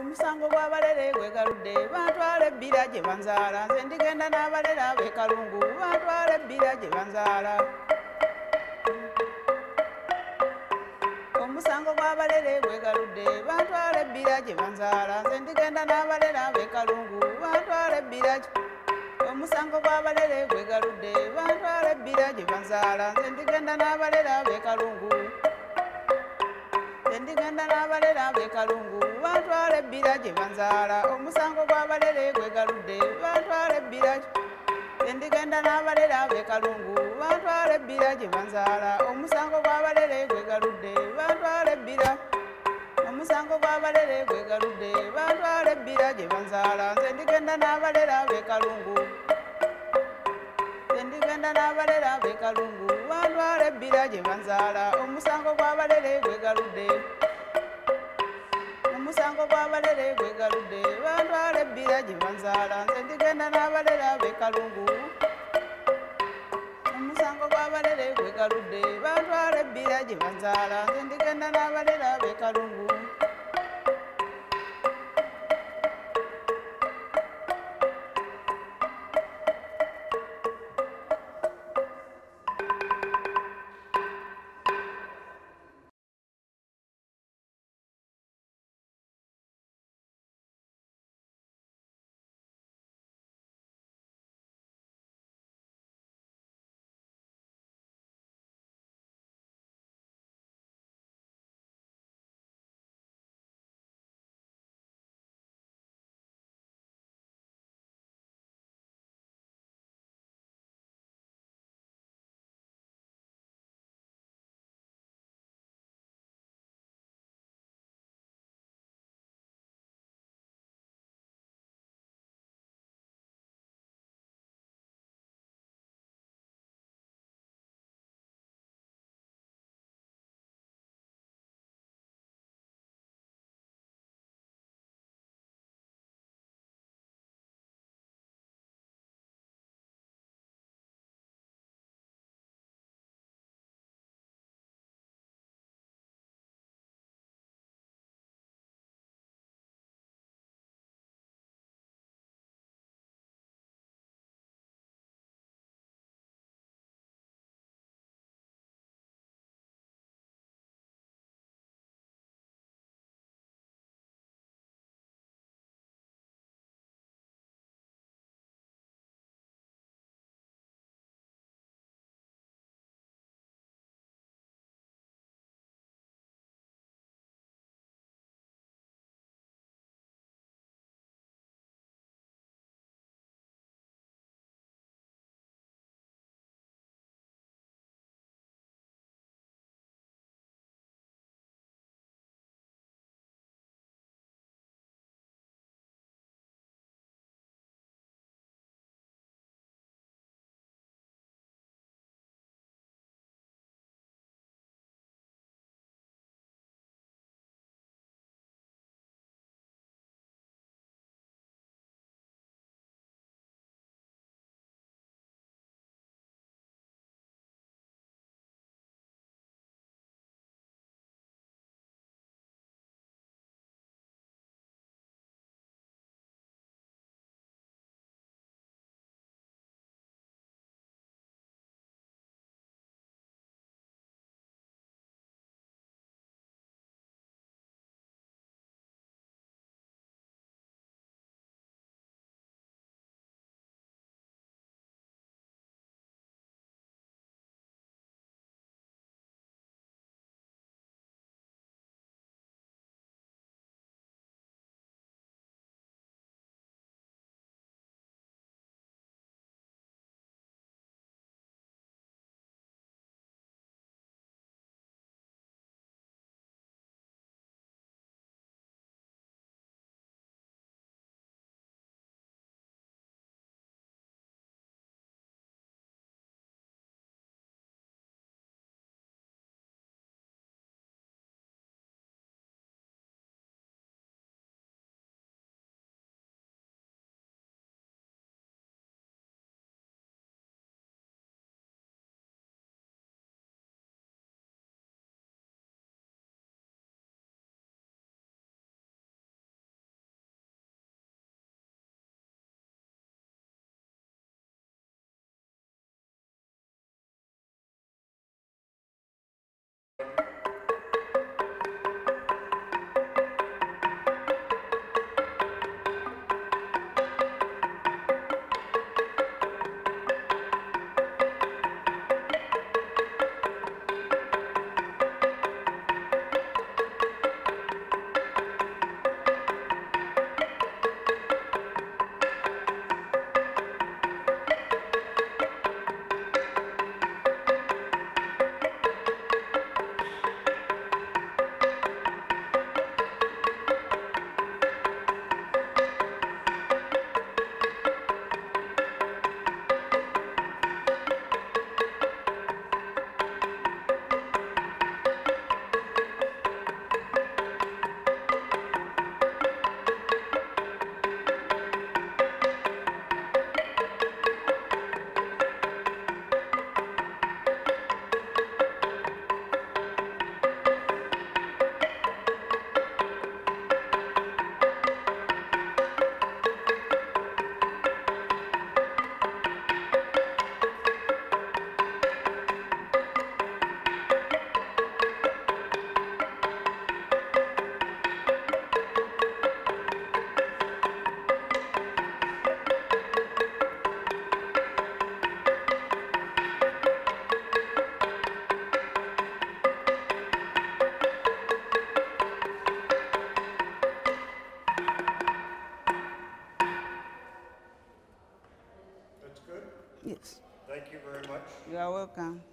omusango gw'abalere gwegaludde bantwala ebbira gye banzaala nze ndigenda n'abalere ab'e Kalungu bantwala ebbira gye banzaala omusango gw'abalere gwegaludde bantwala ebbira gye banzaala nze ndigenda n'abalere ab'e Kalungu bantwala ebbira omusango gw'abalere gwegaludde bantwala ebbira gye banzaala nze ndigenda n'abalere ab'e Kalungu ndigenda n'abalere ab'e Kalungu bantwala ebbira gye banzaala omusango gw'abalere gwegaludde bantwala ebbira ndigenda n'abalere ab'e Kalungu bantwala ebbira gye banzaala omusango gw'abalere gwegaludde bantwala ebbira omusango gw'abalere gwegaludde bantwala ebbira gye banzaala nze ndigenda n'abalere ab'e Kalungu ndigenda n'abalere ab'e Kalungu bantwala ebbira gye banzaala omusango gw'abalere gwegaludde omusango gw'abalere gwegaludde bantwala ebbira gye banzaala nze ndigenda n'abalere ab'e Kalungu omusango gw'abalere gwegaludde bantwala ebbira gye banzaala nze ndigenda n'abalere ab'e Kalungu waka.